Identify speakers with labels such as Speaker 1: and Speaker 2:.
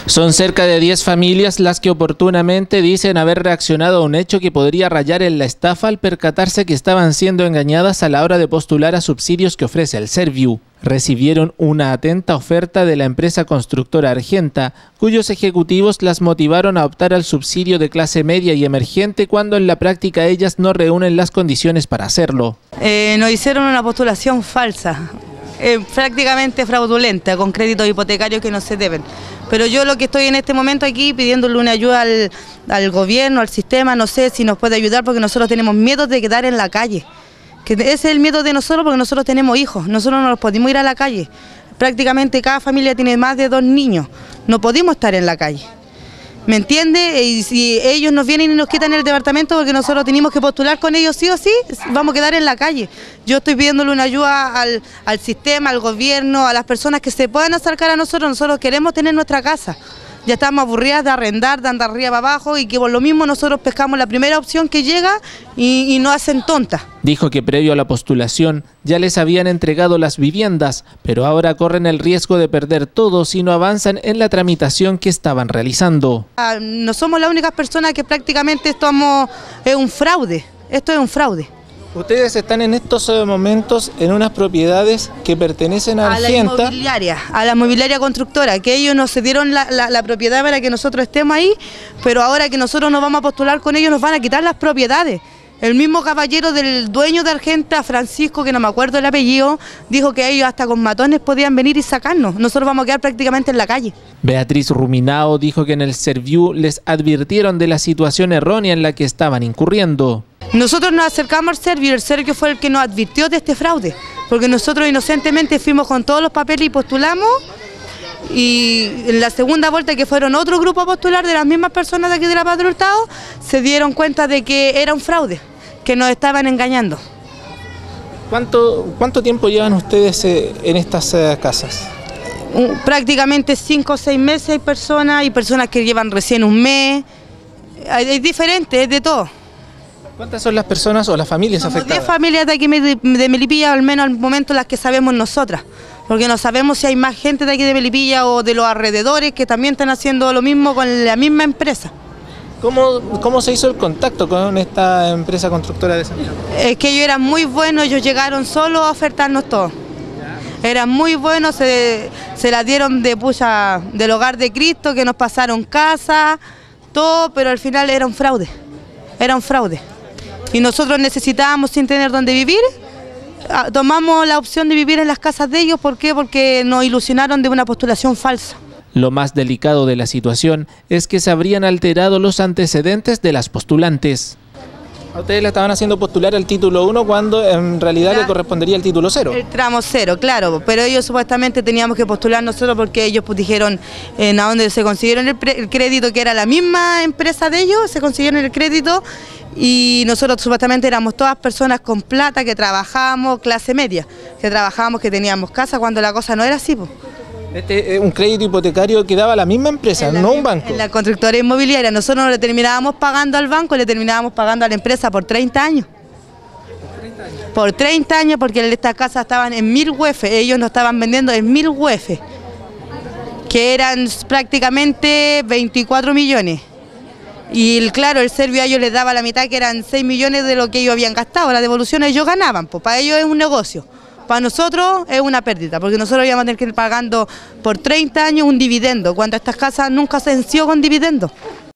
Speaker 1: Son cerca de 10 familias las que oportunamente dicen haber reaccionado a un hecho que podría rayar en la estafa al percatarse que estaban siendo engañadas a la hora de postular a subsidios que ofrece el Serviu. Recibieron una atenta oferta de la empresa constructora Argenta, cuyos ejecutivos las motivaron a optar al subsidio de clase media y emergente cuando en la práctica ellas no reúnen las condiciones para hacerlo.
Speaker 2: Nos hicieron una postulación falsa, prácticamente fraudulenta, con créditos hipotecarios que no se deben. Pero yo lo que estoy en este momento aquí pidiéndole una ayuda al gobierno, al sistema, no sé si nos puede ayudar porque nosotros tenemos miedo de quedar en la calle. Que ese es el miedo de nosotros porque nosotros tenemos hijos, nosotros no nos podemos ir a la calle. Prácticamente cada familia tiene más de 2 niños, no podemos estar en la calle. ¿Me entiende? Y si ellos nos vienen y nos quitan el departamento porque nosotros tenemos que postular con ellos sí o sí, vamos a quedar en la calle. Yo estoy pidiéndole una ayuda al sistema, al gobierno, a las personas que se puedan acercar a nosotros. Nosotros queremos tener nuestra casa. Ya estamos aburridas de arrendar, de andar arriba abajo y que por lo mismo nosotros pescamos la primera opción que llega y nos hacen tontas.
Speaker 1: Dijo que previo a la postulación ya les habían entregado las viviendas, pero ahora corren el riesgo de perder todo si no avanzan en la tramitación que estaban realizando.
Speaker 2: No somos las únicas personas que prácticamente es un fraude, esto es un fraude.
Speaker 1: Ustedes están en estos momentos en unas propiedades que pertenecen a Argenta.
Speaker 2: A la inmobiliaria constructora, que ellos nos cedieron la propiedad para que nosotros estemos ahí, pero ahora que nosotros nos vamos a postular con ellos nos van a quitar las propiedades. El mismo caballero del dueño de Argenta, Francisco, que no me acuerdo el apellido, dijo que ellos hasta con matones podían venir y sacarnos. Nosotros vamos a quedar prácticamente en la calle.
Speaker 1: Beatriz Ruminao dijo que en el Serviu les advirtieron de la situación errónea en la que estaban incurriendo.
Speaker 2: Nosotros nos acercamos al Serviu y el Serviu fue el que nos advirtió de este fraude, porque nosotros inocentemente fuimos con todos los papeles y postulamos, y en la segunda vuelta que fueron otro grupo a postular de las mismas personas de aquí de la Paz del Hurtado, se dieron cuenta de que era un fraude, que nos estaban engañando.
Speaker 1: ¿Cuánto tiempo llevan ustedes en estas casas?
Speaker 2: Prácticamente 5 o 6 meses hay personas que llevan recién un mes, es diferente, es de todo.
Speaker 1: ¿Cuántas son las personas o las familias afectadas?
Speaker 2: 10 familias de aquí de Melipilla, al menos al momento las que sabemos nosotras, porque no sabemos si hay más gente de aquí de Melipilla o de los alrededores que también están haciendo lo mismo con la misma empresa.
Speaker 1: ¿Cómo se hizo el contacto con esta empresa constructora de Santiago?
Speaker 2: Es que ellos eran muy buenos, ellos llegaron solo a ofertarnos todo. Eran muy buenos, se la dieron del hogar de Cristo, que nos pasaron casa, todo, pero al final era un fraude, Y nosotros necesitábamos, sin tener dónde vivir, tomamos la opción de vivir en las casas de ellos. ¿Por qué? Porque nos ilusionaron de una postulación falsa.
Speaker 1: Lo más delicado de la situación es que se habrían alterado los antecedentes de las postulantes. A ustedes le estaban haciendo postular al título 1 cuando en realidad le correspondería el título 0.
Speaker 2: El tramo 0, claro, pero ellos supuestamente teníamos que postular nosotros porque ellos dijeron a dónde se consiguieron el crédito, que era la misma empresa de ellos, se consiguieron el crédito y nosotros supuestamente éramos todas personas con plata que trabajábamos, clase media, que teníamos casa cuando la cosa no era así.
Speaker 1: Este es un crédito hipotecario que daba la misma empresa, no un banco.
Speaker 2: En la constructora inmobiliaria, nosotros no le terminábamos pagando al banco, le terminábamos pagando a la empresa por 30 años. Por 30 años, porque estas casas estaban en 1000 UF, ellos nos estaban vendiendo en 1000 UF, que eran prácticamente 24 millones. Y claro, el Serviu a ellos les daba la mitad, que eran 6 millones de lo que ellos habían gastado, la devolución ellos ganaban, pues para ellos es un negocio. Para nosotros es una pérdida, porque nosotros íbamos a tener que ir pagando por 30 años un dividendo, cuando estas casas nunca se venció con dividendo.